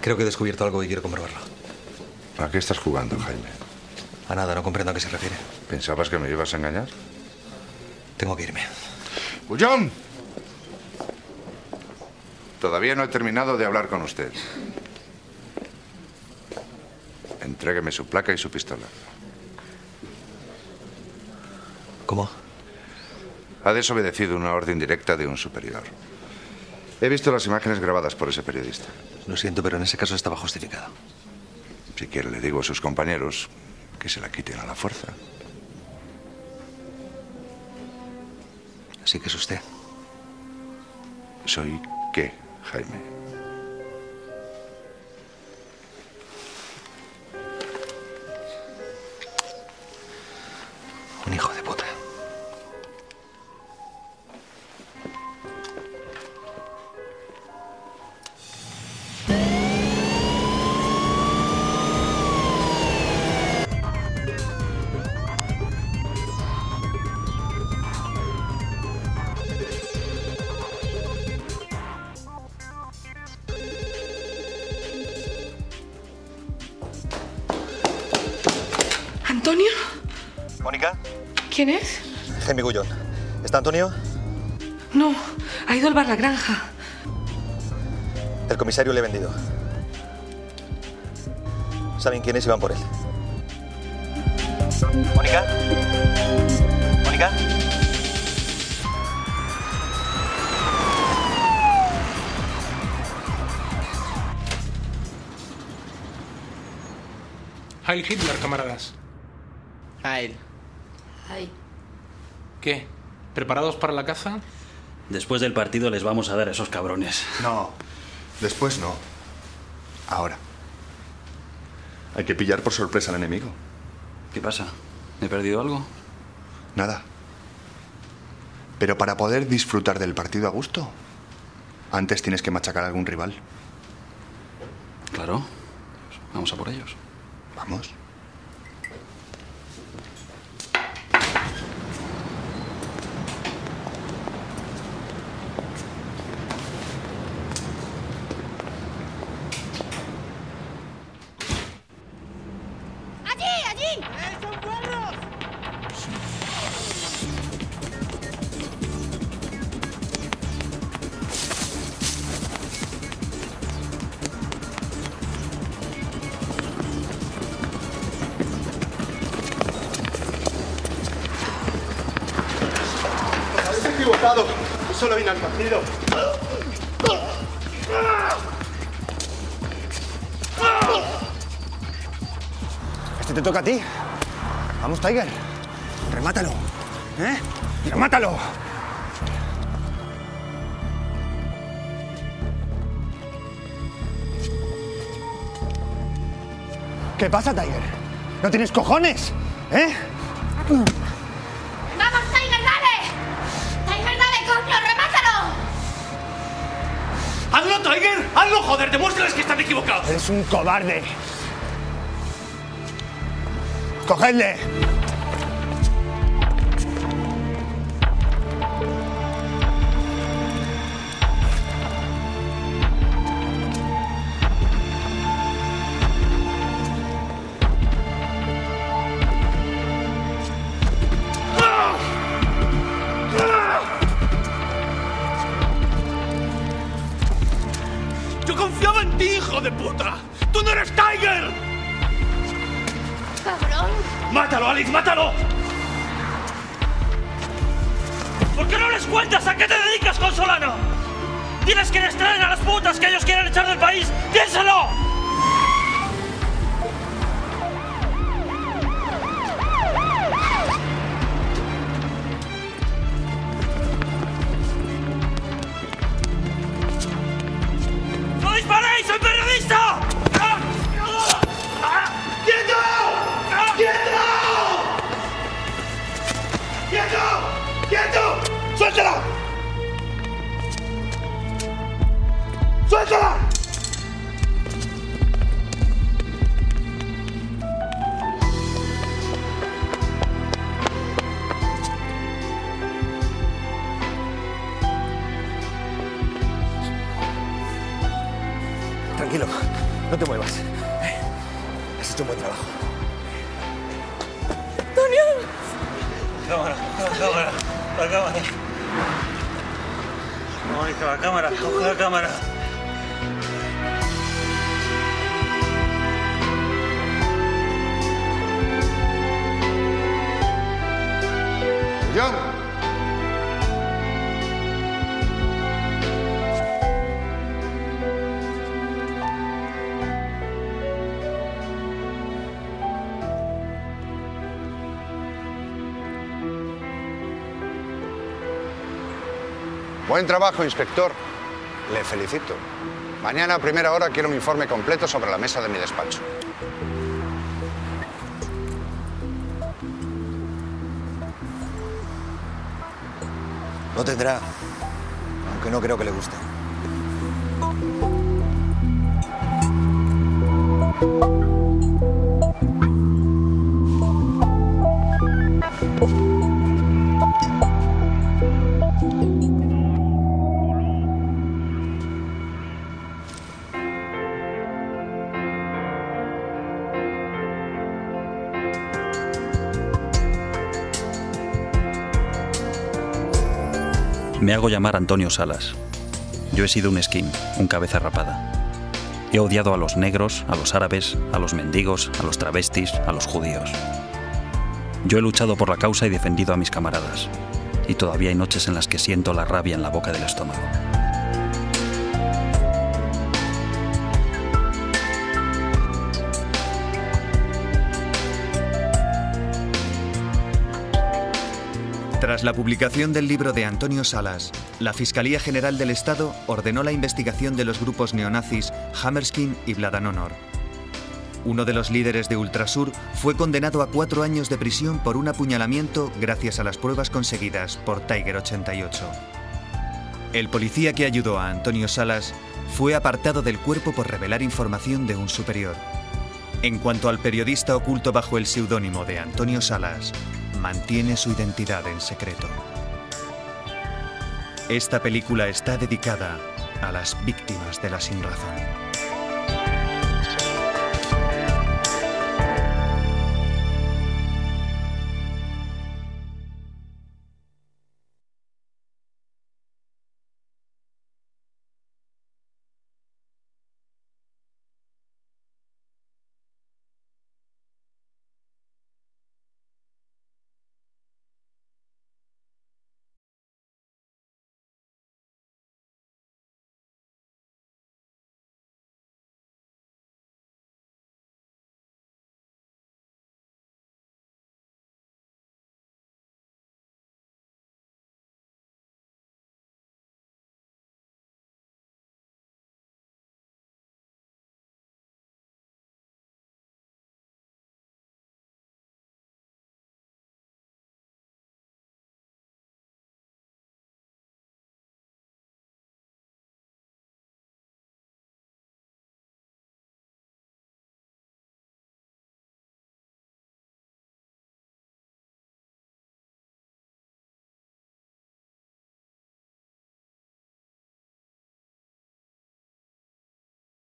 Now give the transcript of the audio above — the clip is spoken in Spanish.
Creo que he descubierto algo y quiero comprobarlo. ¿A qué estás jugando, Jaime? A nada, no comprendo a qué se refiere. ¿Pensabas que me ibas a engañar? Tengo que irme. ¡Bullón! Todavía no he terminado de hablar con usted. Entrégueme su placa y su pistola. ¿Cómo? Ha desobedecido una orden directa de un superior. He visto las imágenes grabadas por ese periodista. Lo siento, pero en ese caso estaba justificado. Si quiere, le digo a sus compañeros que se la quiten a la fuerza. Así que es usted. ¿Soy qué, Jaime? Un hijo de puta. ¿Antonio? ¿Mónica? ¿Quién es? Jaime Gullón. ¿Está Antonio? No, ha ido al bar La Granja. El comisario le he vendido. ¿Saben quién es y van por él? ¿Mónica? ¿Mónica? Heil Hitler, camaradas. Heil. Ay. ¿Qué? ¿Preparados para la caza? Después del partido les vamos a dar a esos cabrones. No, después no. Ahora. Hay que pillar por sorpresa al enemigo. ¿Qué pasa? ¿He perdido algo? Nada. Pero para poder disfrutar del partido a gusto, antes tienes que machacar a algún rival. Claro. Vamos a por ellos. Vamos. equivocado. Solo vine al partido. Este te toca a ti. Vamos, Tiger. Remátalo. ¿Eh? ¡Remátalo! ¿Qué pasa, Tiger? ¿No tienes cojones? ¿Eh? ¡Vamos, Tiger, dale! ¡Tiger, dale, coño! ¡Remátalo! ¡Hazlo, Tiger! ¡Hazlo, joder! ¡Demuéstrales que están equivocados! Eres un cobarde. ¡Cogedle! ¡Yo confiaba en ti, hijo de puta! ¡Tú no eres Tiger! ¡Cabrón! ¡Mátalo, Alex, mátalo! ¿Por qué no les cuentas a qué te dedicas, Consolano? ¡Tienes que les traen a las putas que ellos quieren echar del país! ¡Piénsalo! ¡No disparéis! ¡Soy periodista! ¡Quieto! ¡Quieto! ¡Quieto! ¡Quieto! ¡Suéltala! ¡Suéltala! Tranquilo. Tranquilo, no te muevas. Has hecho un buen trabajo. Cámara, la cámara. Mónica, la cámara, coge la cámara. ¡John! Buen trabajo, inspector. Le felicito. Mañana a primera hora quiero un informe completo sobre la mesa de mi despacho. Lo tendrá, aunque no creo que le guste. Me hago llamar Antonio Salas. Yo he sido un skin, un cabeza rapada. He odiado a los negros, a los árabes, a los mendigos, a los travestis, a los judíos. Yo he luchado por la causa y defendido a mis camaradas. Y todavía hay noches en las que siento la rabia en la boca del estómago. Tras la publicación del libro de Antonio Salas, la Fiscalía General del Estado ordenó la investigación de los grupos neonazis Hammerskins y Blood and Honor. Uno de los líderes de Ultrasur fue condenado a 4 años de prisión por un apuñalamiento gracias a las pruebas conseguidas por Tiger 88. El policía que ayudó a Antonio Salas fue apartado del cuerpo por revelar información de un superior. En cuanto al periodista oculto bajo el seudónimo de Antonio Salas, mantiene su identidad en secreto. Esta película está dedicada a las víctimas de la sinrazón.